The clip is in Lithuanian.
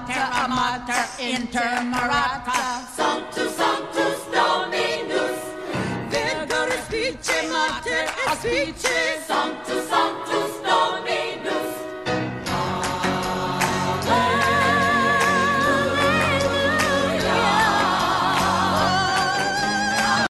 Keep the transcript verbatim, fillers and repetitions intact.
mater, mater, inter marata. Sanctus, Sanctus Dominus. Vergor spice mater, aspice. Sanctus, Sanctus Dominus.